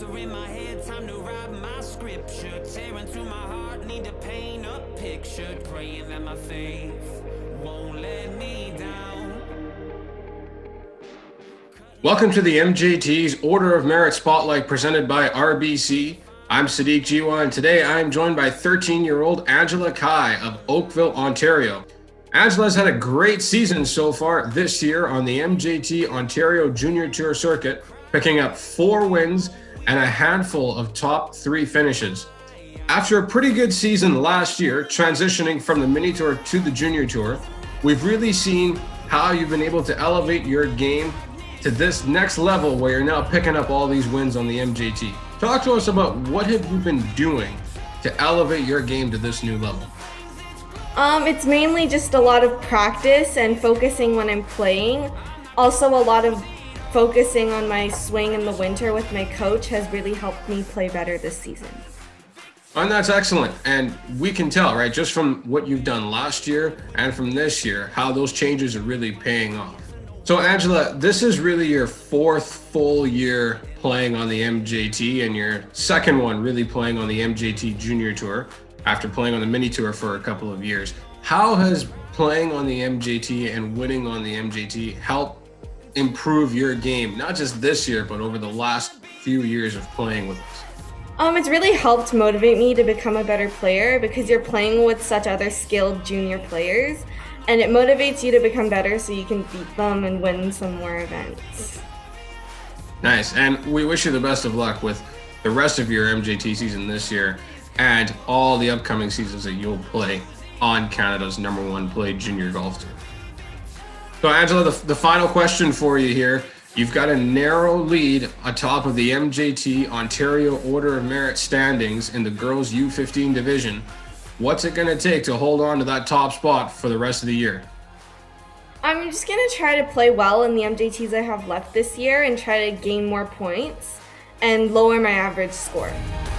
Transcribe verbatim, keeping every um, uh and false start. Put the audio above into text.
answer in my head, time to write my scripture. Tearing to my heart, need to paint a picture. Praying that my faith won't let me down. Welcome to the M J T's Order of Merit Spotlight presented by R B C. I'm Sadiq Jiwa, and today I am joined by thirteen-year-old Angela Cai of Oakville, Ontario. Angela's had a great season so far this year on the M J T Ontario Junior Tour circuit, picking up four wins and a handful of top three finishes. After a pretty good season last year, transitioning from the mini tour to the junior tour, we've really seen how you've been able to elevate your game to this next level where you're now picking up all these wins on the M J T. Talk to us about what have you been doing to elevate your game to this new level? Um, it's mainly just a lot of practice and focusing when I'm playing. Also, a lot of focusing on my swing in the winter with my coach has really helped me play better this season. And that's excellent. And we can tell, right, just from what you've done last year and from this year, how those changes are really paying off. So Angela, this is really your fourth full year playing on the M J T and your second one really playing on the M J T Junior Tour after playing on the mini tour for a couple of years. How has playing on the M J T and winning on the M J T helped improve your game, not just this year, but over the last few years of playing with us? Um, it's really helped motivate me to become a better player because you're playing with such other skilled junior players, and it motivates you to become better so you can beat them and win some more events. Nice, and we wish you the best of luck with the rest of your M J T season this year and all the upcoming seasons that you'll play on Canada's number one played junior golf tour. So Angela, the, the final question for you here. You've got a narrow lead atop of the M J T Ontario Order of Merit standings in the girls U fifteen division. What's it going to take to hold on to that top spot for the rest of the year? I'm just going to try to play well in the M J Ts I have left this year and try to gain more points and lower my average score.